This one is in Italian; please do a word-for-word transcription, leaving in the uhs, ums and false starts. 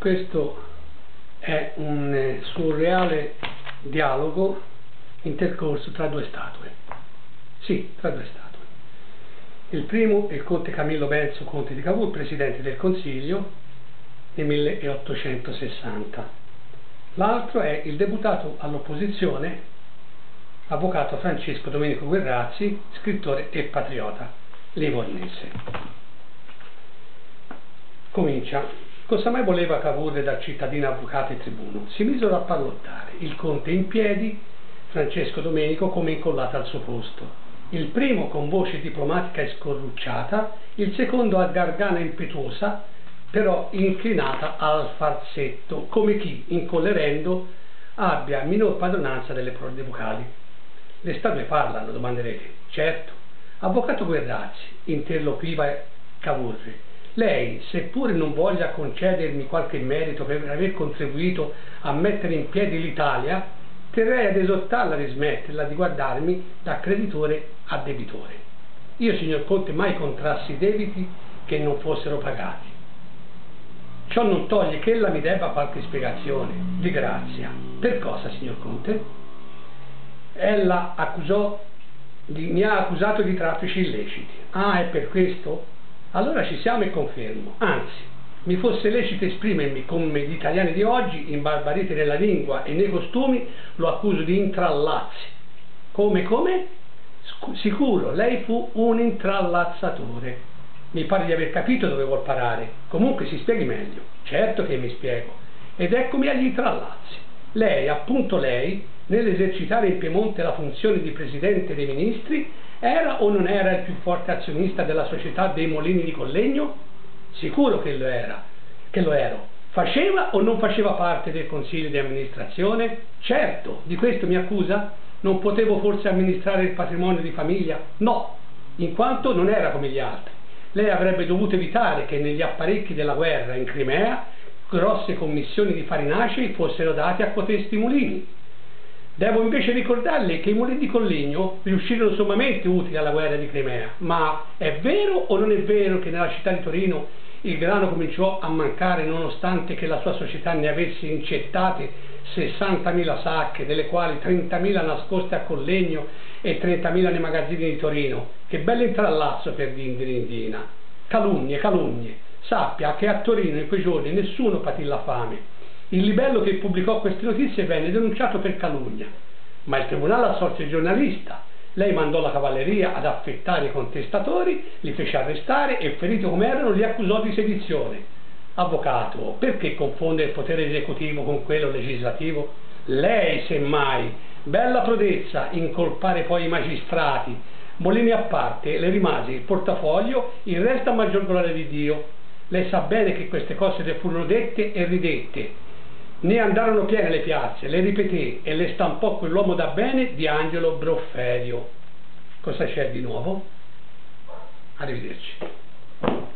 Questo è un surreale dialogo intercorso tra due statue. Sì, tra due statue. Il primo è il conte Camillo Benso, conte di Cavour, presidente del Consiglio nel milleottocentosessanta. L'altro è il deputato all'opposizione, avvocato Francesco Domenico Guerrazzi, scrittore e patriota livornese. Comincia. Cosa mai voleva Cavour dal cittadino avvocato e tribuno? Si misero a parlottare, il conte in piedi, Francesco Domenico come incollato al suo posto, il primo con voce diplomatica e scorrucciata, il secondo a gargana impetuosa, però inclinata al farsetto, come chi, incollerendo, abbia minor padronanza delle prode vocali. Le statue parlano, domanderete. Certo. Avvocato Guerrazzi, interloquiva Cavour, lei, seppure non voglia concedermi qualche merito per aver contribuito a mettere in piedi l'Italia, terrei ad esortarla a smetterla di guardarmi da creditore a debitore. Io, signor Conte, mai contrassi debiti che non fossero pagati. Ciò non toglie che ella mi debba qualche spiegazione, di grazia. Per cosa, signor Conte? Ella accusò di, mi ha accusato di traffici illeciti. Ah, è per questo? Allora ci siamo e confermo. Anzi, mi fosse lecito esprimermi come gli italiani di oggi, imbarbariti nella lingua e nei costumi, lo accuso di intrallazzi. Come, come? Sc- sicuro, lei fu un intrallazzatore. Mi pare di aver capito dove vuol parare. Comunque si spieghi meglio. Certo che mi spiego. Ed eccomi agli intrallazzi. Lei, appunto lei, nell'esercitare in Piemonte la funzione di Presidente dei Ministri, era o non era il più forte azionista della società dei Molini di Collegno? Sicuro che lo era, che lo ero. Faceva o non faceva parte del consiglio di amministrazione? Certo, di questo mi accusa? Non potevo forse amministrare il patrimonio di famiglia? No, in quanto non era come gli altri. Lei avrebbe dovuto evitare che negli apparecchi della guerra in Crimea grosse commissioni di farinacei fossero date a cotesti mulini. Devo invece ricordarle che i mulini di Collegno riuscirono sommamente utili alla guerra di Crimea. Ma è vero o non è vero che nella città di Torino il grano cominciò a mancare nonostante che la sua società ne avesse incettate sessantamila sacche, delle quali trentamila nascoste a Collegno e trentamila nei magazzini di Torino? Che bello intrallazzo per Dindirindina! Calunnie, calunnie! Sappia che a Torino in quei giorni nessuno patì la fame. Il libello che pubblicò queste notizie venne denunciato per calunnia, ma il tribunale assolse il giornalista. Lei mandò la cavalleria ad affettare i contestatori, li fece arrestare e, feriti come erano, li accusò di sedizione. Avvocato, perché confondere il potere esecutivo con quello legislativo? Lei, semmai, bella prodezza, incolpare poi i magistrati. Molini a parte, le rimase il portafoglio, il resto a maggior gloria di Dio. Lei sa bene che queste cose le furono dette e ridette. Ne andarono piene le piazze, le ripeté e le stampò quell'uomo da bene di Angelo Brofferio. Cosa c'è di nuovo? Arrivederci.